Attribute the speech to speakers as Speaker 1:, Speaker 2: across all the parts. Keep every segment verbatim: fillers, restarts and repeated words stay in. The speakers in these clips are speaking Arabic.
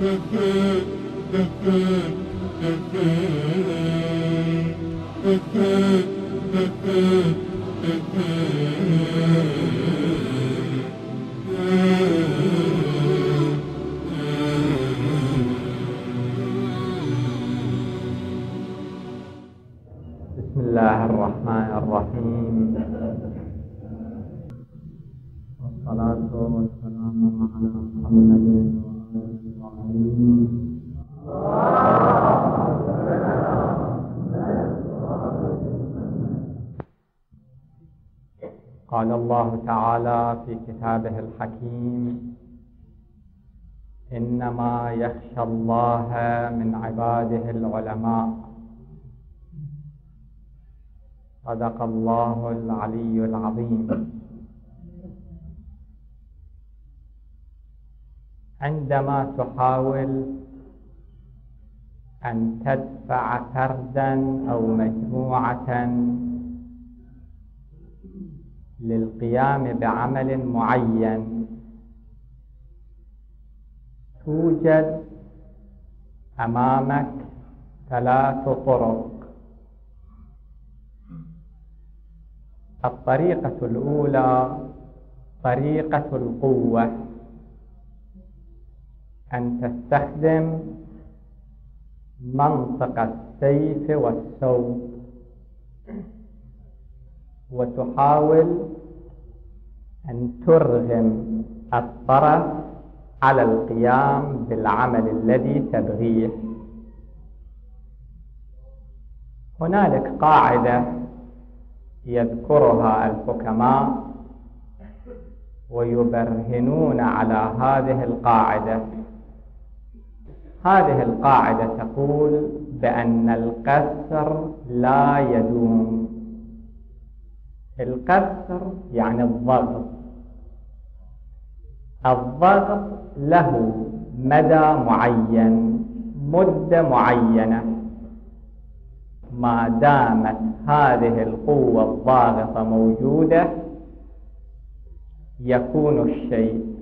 Speaker 1: بسم الله الرحمن الرحيم، والصلاة والسلام على محمد وآله قال الله تعالى في كتابه الحكيم: إنما يخشى الله من عباده العلماء. صدق الله العلي العظيم. عندما تحاول أن تدفع فردا أو مجموعة للقيام بعمل معين، توجد أمامك ثلاث طرق. الطريقة الأولى طريقة القوة، أن تستخدم منطق السيف والسوق وتحاول أن ترغم الطرف على القيام بالعمل الذي تبغيه. هنالك قاعدة يذكرها الحكماء ويبرهنون على هذه القاعدة. هذه القاعدة تقول بأن القسر لا يدوم. القسر يعني الضغط. الضغط له مدى معين، مدة معينة. ما دامت هذه القوة الضاغطة موجودة يكون الشيء،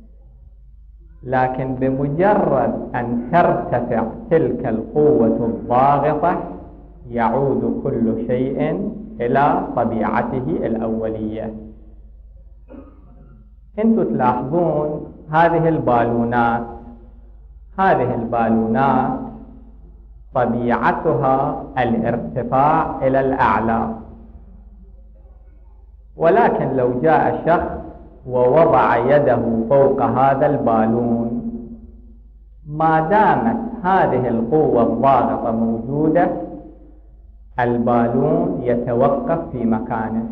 Speaker 1: لكن بمجرد أن ترتفع تلك القوة الضاغطة يعود كل شيء إلى طبيعته الأولية. أنتم تلاحظون هذه البالونات، هذه البالونات طبيعتها الارتفاع إلى الأعلى، ولكن لو جاء شخص ووضع يده فوق هذا البالون، ما دامت هذه القوة الضاغطة موجودة البالون يتوقف في مكانه.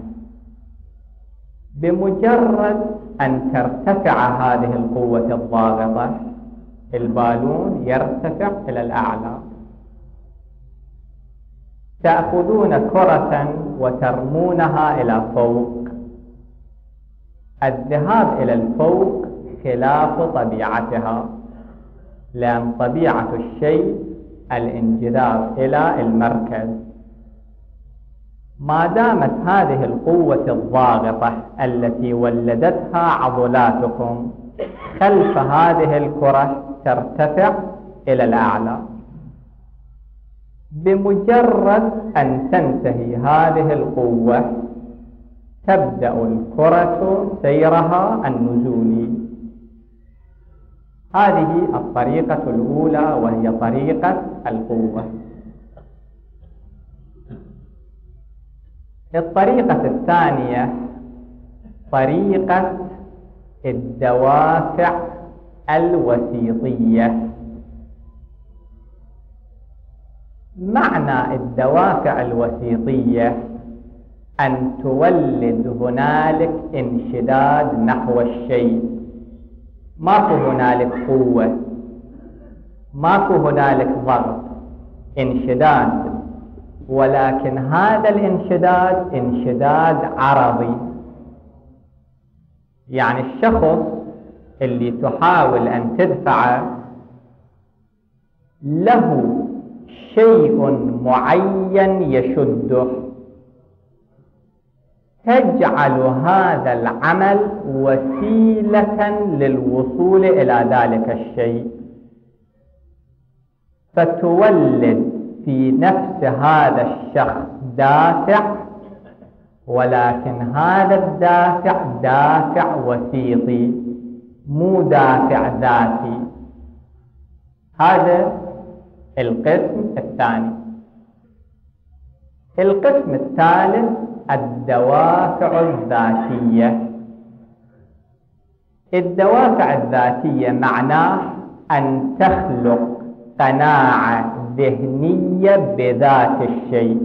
Speaker 1: بمجرد أن ترتفع هذه القوة الضاغطة البالون يرتفع إلى الأعلى. تأخذون كرة وترمونها إلى فوق، الذهاب إلى الفوق خلاف طبيعتها، لأن طبيعة الشيء الانجذاب إلى المركز. ما دامت هذه القوة الضاغطة التي ولدتها عضلاتكم خلف هذه الكرة ترتفع إلى الأعلى، بمجرد أن تنتهي هذه القوة تبدأ الكرة سيرها النزولي. هذه الطريقة الأولى وهي طريقة القوة. الطريقة الثانية طريقة الدوافع الوسيطية. معنى الدوافع الوسيطية أن تولد هنالك انشداد نحو الشيء. ماكو هنالك قوة، ماكو هنالك ضغط، انشداد، ولكن هذا الانشداد انشداد عرضي. يعني الشخص اللي تحاول أن تدفعه له شيء معين يشده، تجعل هذا العمل وسيلة للوصول إلى ذلك الشيء. فتولد في نفس هذا الشخص دافع، ولكن هذا الدافع دافع وسيطي مو دافع ذاتي. هذا القسم الثاني. القسم الثالث الدوافع الذاتية. الدوافع الذاتية معناه أن تخلق قناعة ذهنية بذات الشيء،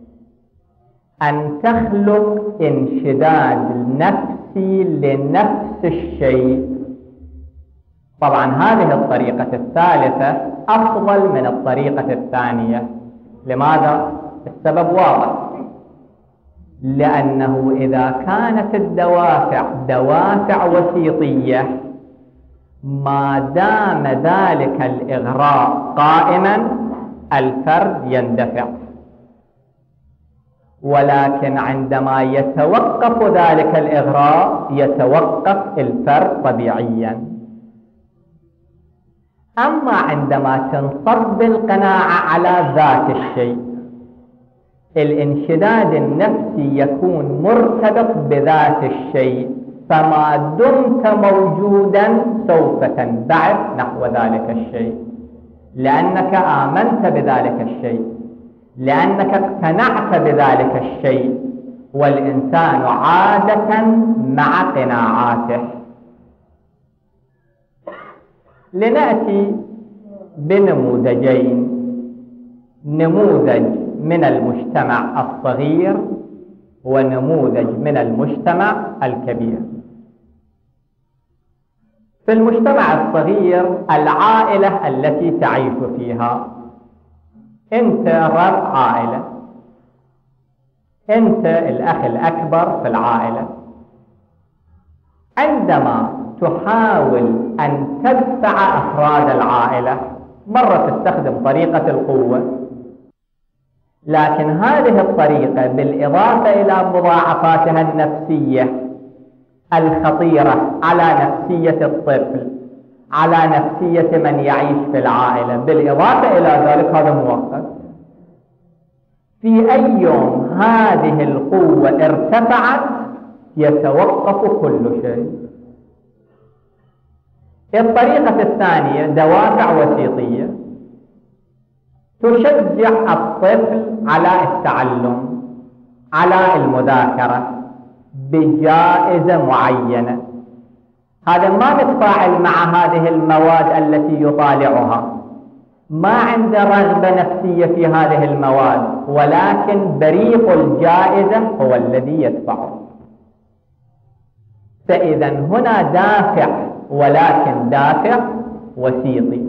Speaker 1: أن تخلق انشداد نفسي لنفس الشيء. طبعا هذه الطريقة الثالثة أفضل من الطريقة الثانية. لماذا؟ السبب واضح، لأنه إذا كانت الدوافع دوافع وسيطية ما دام ذلك الإغراء قائما الفرد يندفع، ولكن عندما يتوقف ذلك الإغراء يتوقف الفرد طبيعيا. أما عندما تنصب القناعة على ذات الشيء الانشداد النفسي يكون مرتبط بذات الشيء، فما دمت موجودا سوف تنبعث نحو ذلك الشيء، لأنك آمنت بذلك الشيء، لأنك اقتنعت بذلك الشيء، والإنسان عادة مع قناعاته. لنأتي بنموذجين، نموذج من المجتمع الصغير ونموذج من المجتمع الكبير. في المجتمع الصغير العائلة التي تعيش فيها، أنت رب عائلة، أنت الأخ الأكبر في العائلة. عندما تحاول أن تدفع أفراد العائلة، مرة تستخدم طريقة القوة، لكن هذه الطريقة بالإضافة إلى مضاعفاتها النفسية الخطيرة على نفسية الطفل، على نفسية من يعيش في العائلة، بالإضافة إلى ذلك هذا مؤقت. في أي يوم هذه القوة ارتفعت يتوقف كل شيء. الطريقة الثانية دوافع وسيطية تشجع الطفل على التعلم، على المذاكرة بجائزة معينة. هذا ما متفاعل مع هذه المواد التي يطالعها، ما عنده رغبة نفسية في هذه المواد، ولكن بريق الجائزة هو الذي يدفعه. فإذا هنا دافع، ولكن دافع وسيطي.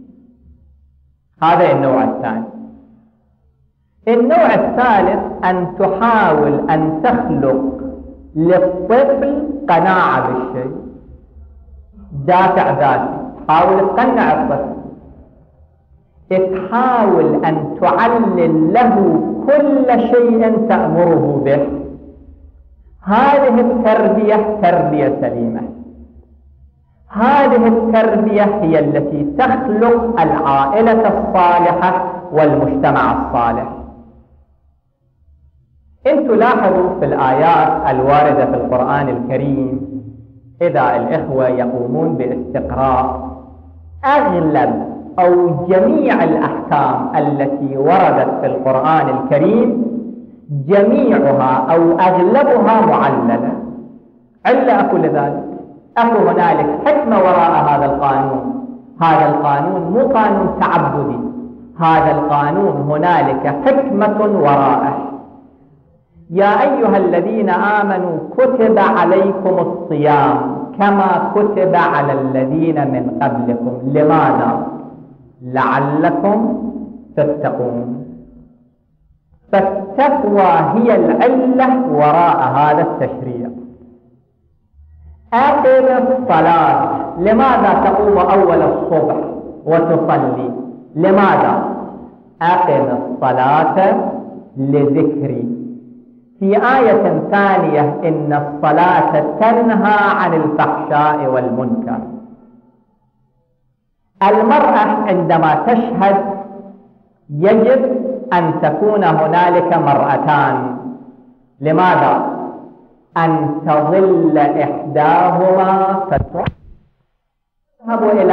Speaker 1: هذا النوع الثاني. النوع الثالث أن تحاول أن تخلق للطفل قناعة بالشيء، دافع ذاتي، تحاول تقنع الطفل، تحاول أن تعلل له كل شيء تأمره به. هذه التربية تربية سليمة، هذه التربية هي التي تخلق العائلة الصالحة والمجتمع الصالح. إن تلاحظوا في الآيات الواردة في القرآن الكريم، إذا الإخوة يقومون باستقراء أغلب أو جميع الأحكام التي وردت في القرآن الكريم جميعها أو أغلبها معللة. علة أكو لذلك، أكو هنالك حكمة وراء هذا القانون. هذا القانون مو قانون تعبدي، هذا القانون هنالك حكمة وراءه. يا أيها الذين آمنوا كتب عليكم الصيام كما كتب على الذين من قبلكم. لماذا؟ لعلكم تتقون. فالتقوى هي العلة وراء هذا التشريع. أقم الصلاة، لماذا تقوم أول الصبح وتصلي؟ لماذا؟ أقم الصلاة لذكري. في آية ثانية إن الصلاة تنهى عن الفحشاء والمنكر. المرأة عندما تشهد يجب أن تكون هنالك مرأتان. لماذا؟ أن تظل إحداهما فتذهب إلى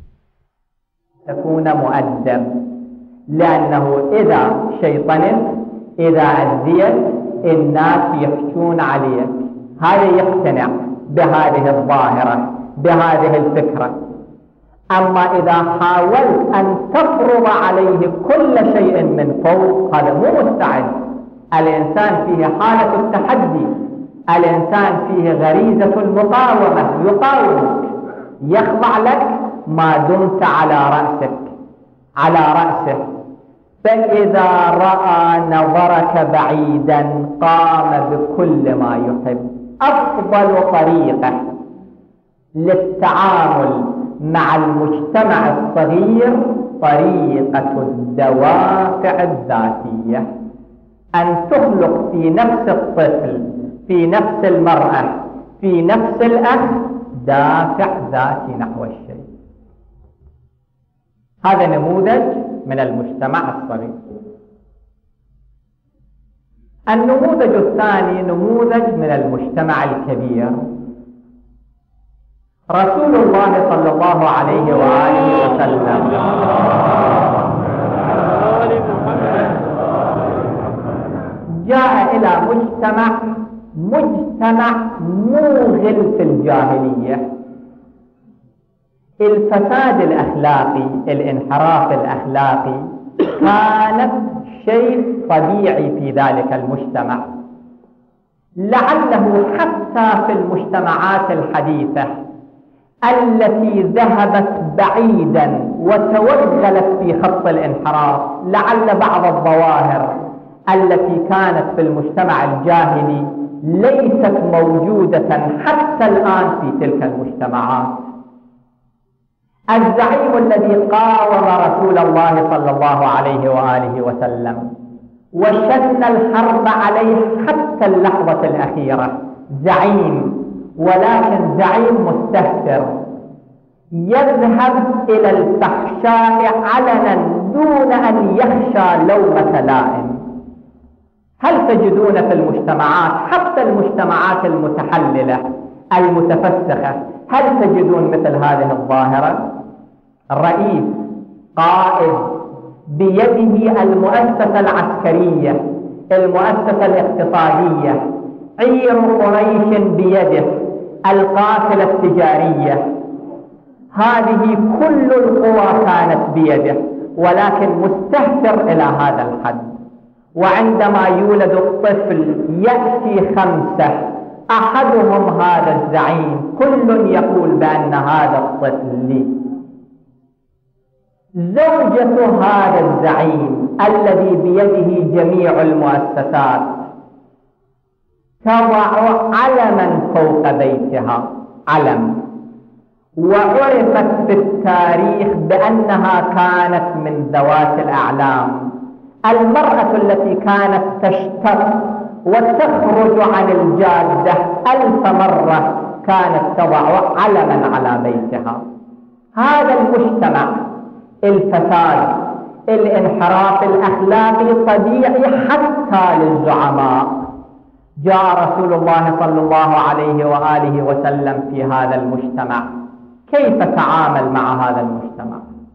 Speaker 1: تكون مؤدب، لأنه إذا شيطنت، إذا أذيت، الناس يحشون عليك. هذا يقتنع بهذه الظاهرة، بهذه الفكرة. أما إذا حاولت أن تفرض عليه كل شيء من فوق، هذا مو مستعد. الإنسان فيه حالة التحدي، الإنسان فيه غريزة المقاومة، يقاومك، يخضع لك ما دمت على رأسك على رأسه. فإذا رأى نظرك بعيدا قام بكل ما يحب. أفضل طريقة للتعامل مع المجتمع الصغير طريقة الدوافع الذاتية، أن تخلق في نفس الطفل، في نفس المرأة، في نفس الأخ دافع ذاتي نحو الشيء. هذا نموذج من المجتمع الصغير. النموذج الثاني نموذج من المجتمع الكبير. رسول الله صلى الله عليه وآله وسلم جاء إلى مجتمع مجتمع موغل في الجاهلية. الفساد الأخلاقي، الانحراف الأخلاقي كانت شيء طبيعي في ذلك المجتمع. لعله حتى في المجتمعات الحديثة التي ذهبت بعيدا وتوغلت في خط الانحراف، لعل بعض الظواهر التي كانت في المجتمع الجاهلي ليست موجودة حتى الآن في تلك المجتمعات. الزعيم الذي قاوم رسول الله صلى الله عليه وآله وسلم وشن الحرب عليه حتى اللحظة الأخيرة، زعيم، ولكن زعيم مستهتر، يذهب إلى الفحشاء علنا دون أن يخشى لومة لائم. هل تجدون في المجتمعات، حتى المجتمعات المتحللة المتفسخة، هل تجدون مثل هذه الظاهرة؟ رئيس، قائد، بيده المؤسسة العسكرية، المؤسسة الاقتصادية، عير قريش بيده، القافلة التجارية، هذه كل القوى كانت بيده، ولكن مستهتر إلى هذا الحد. وعندما يولد الطفل يأتي خمسة، أحدهم هذا الزعيم، كل يقول بأن هذا الطفل لي. زوجة هذا الزعيم الذي بيده جميع المؤسسات تضع علما فوق بيتها، علم، وعرفت في التاريخ بأنها كانت من ذوات الأعلام. المرأة التي كانت تشتق وتخرج عن الجادة ألف مرة كانت تضع علما على بيتها. هذا المجتمع، الفساد، الانحراف الأخلاقي طبيعي حتى للزعماء. جاء رسول الله صلى الله عليه وآله وسلم في هذا المجتمع. كيف تعامل مع هذا المجتمع؟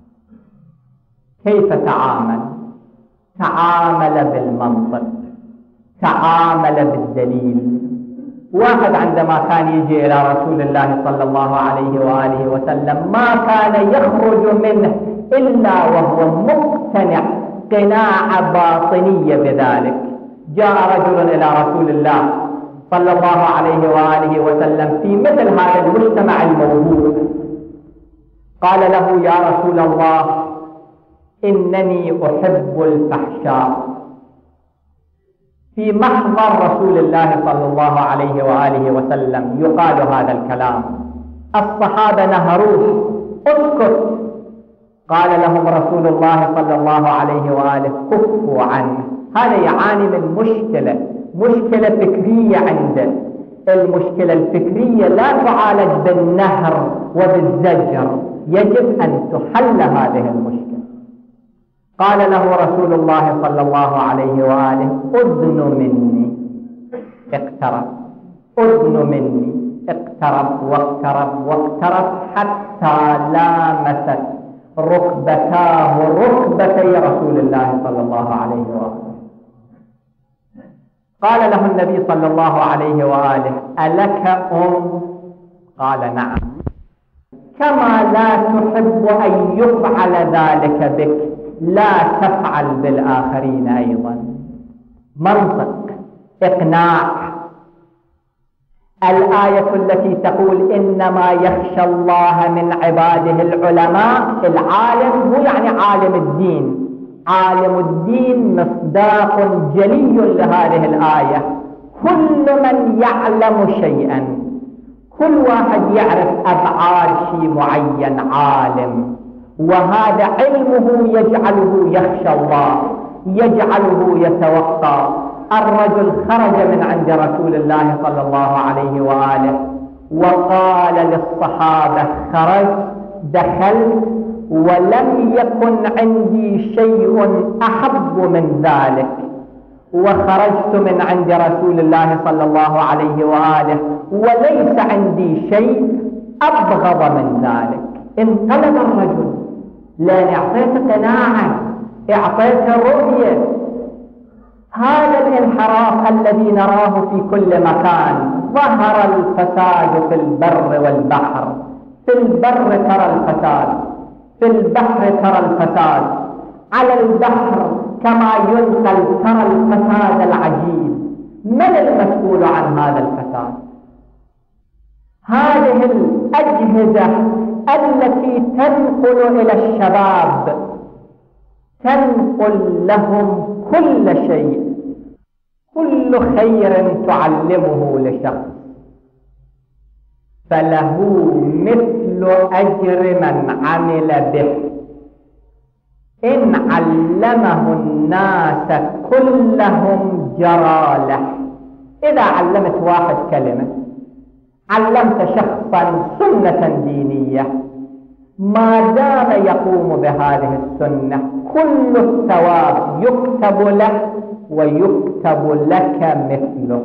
Speaker 1: كيف تعامل؟ تعامل بالمنطق، تعامل بالدليل. واحد عندما كان يجي إلى رسول الله صلى الله عليه وآله وسلم ما كان يخرج منه إلا وهو مقتنع قناعة باطنية بذلك. جاء رجل إلى رسول الله صلى الله عليه وآله وسلم في مثل هذا المجتمع الموجود، قال له: يا رسول الله، إنني أحب الفحشاء. في محضر رسول الله صلى الله عليه وآله وسلم يقال هذا الكلام، الصحابة نهروه: اسكت. قال لهم رسول الله صلى الله عليه وآله: كفوا عنه، هذا يعاني من مشكلة مشكلة فكرية عنده. المشكلة الفكرية لا تعالج بالنهر وبالزجر، يجب أن تحل هذه المشكلة. قال له رسول الله صلى الله عليه وآله: أدن مني. اقترب، أدن مني، اقترب واقترب واقترب حتى لامست ركبتاه ركبتي رسول الله صلى الله عليه وآله. قال له النبي صلى الله عليه وآله: ألك أم؟ قال: نعم. كما لا تحب أن يفعل ذلك بك لا تفعل بالآخرين أيضا. منطق، إقناع. الآية التي تقول إنما يخشى الله من عباده العلماء، العالم هو يعني عالم الدين. عالم الدين مصداق جلي لهذه الآية. كل من يعلم شيئا، كل واحد يعرف أبعاد شيء معين عالم، وهذا علمه يجعله يخشى الله، يجعله يتوقى. الرجل خرج من عند رسول الله صلى الله عليه وآله وقال للصحابة: خرج، دخلت، ولم يكن عندي شيء أحب من ذلك، وخرجت من عند رسول الله صلى الله عليه وآله وليس عندي شيء أبغض من ذلك. انقلب الرجل، لأن أعطيت قناعة، أعطيت رؤية. هذا الانحراف الذي نراه في كل مكان. ظهر الفساد في البر والبحر. في البر ترى الفساد، في البحر ترى الفساد. على البحر كما ينقل ترى الفساد العجيب. من المسؤول عن هذا الفساد؟ هذه الأجهزة التي تنقل إلى الشباب، تنقل لهم كل شيء، كل خير تعلمه لشخص فله مثل أجر من عمل به. إن علمه الناس كلهم جرى له. إذا علمت واحد كلمة، علمت شخصا سنة دينية، ما دام يقوم بهذه السنة كل الثواب يكتب له ويكتب لك مثله.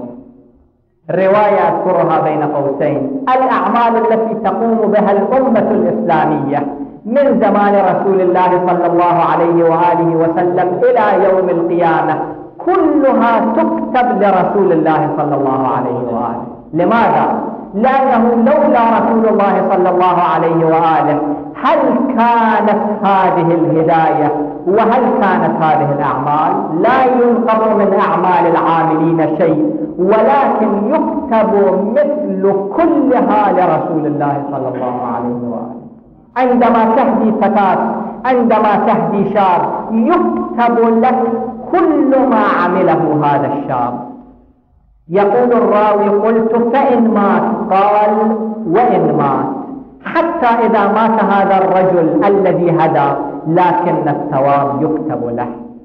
Speaker 1: رواية أذكرها بين قوسين: الأعمال التي تقوم بها الأمة الإسلامية من زمان رسول الله صلى الله عليه وآله وسلم إلى يوم القيامة كلها تكتب لرسول الله صلى الله عليه وآله. لماذا؟ لأنه لولا رسول الله صلى الله عليه وآله هل كانت هذه الهداية وهل كانت هذه الأعمال؟ لا ينقص من أعمال العاملين شيء، ولكن يكتب مثل كلها لرسول الله صلى الله عليه وآله. عندما تهدي فتاة، عندما تهدي شاب، يكتب لك كل ما عمله هذا الشاب. يقول الراوي: قلت: فإن مات؟ قال: وإن مات، حتى إذا مات هذا الرجل الذي هدى لكن الثواب يكتب له.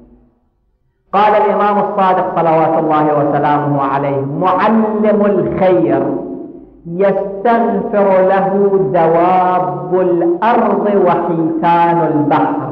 Speaker 1: قال الإمام الصادق صلوات الله وسلامه عليه: معلم الخير يستغفر له دواب الأرض وحيتان البحر،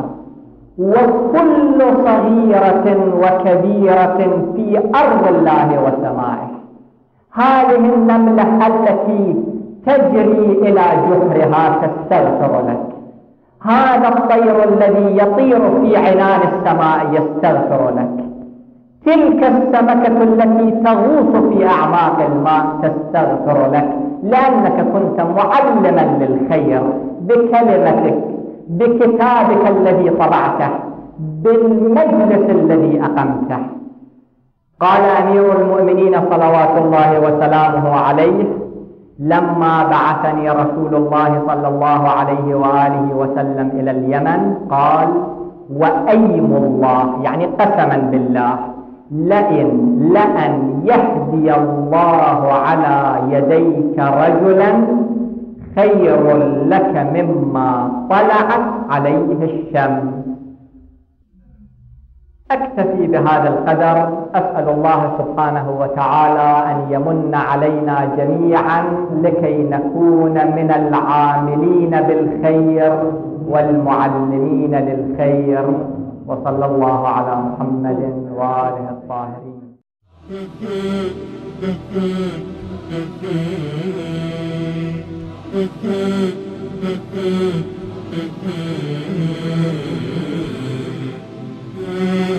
Speaker 1: وكل صغيرة وكبيرة في أرض الله وسمائه. هذه النملة التي تجري إلى جحرها تستغفر لك، هذا الطير الذي يطير في عنان السماء يستغفر لك، تلك السمكة التي تغوص في أعماق الماء تستغفر لك، لأنك كنت معلما للخير بكلمتك، بكتابك الذي طبعته، بالمجلس الذي أقمته. قال أمير المؤمنين صلوات الله وسلامه عليه: لما بعثني رسول الله صلى الله عليه وآله وسلم إلى اليمن قال: وأيم الله، يعني قسما بالله، لئن لأن يهدي الله على يديك رجلا خير لك مما طلعت عليه الشمس. أكتفي بهذا القدر. أسأل الله سبحانه وتعالى أن يمن علينا جميعا لكي نكون من العاملين بالخير والمعلمين للخير. وصلى الله على محمد وآله الطاهرين.
Speaker 2: Mm-hmm.